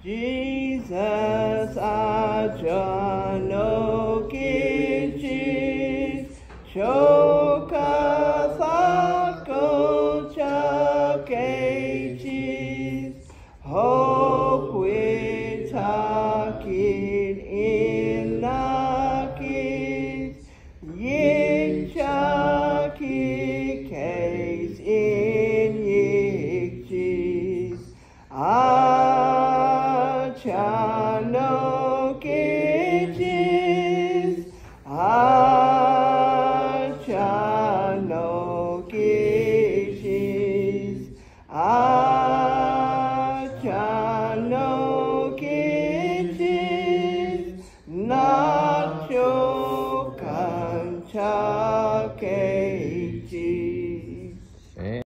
Jesus 아전노 기지 chokathako chakeitis hope we takin inakis yin chaki case in yikchis achano kichis achano kichis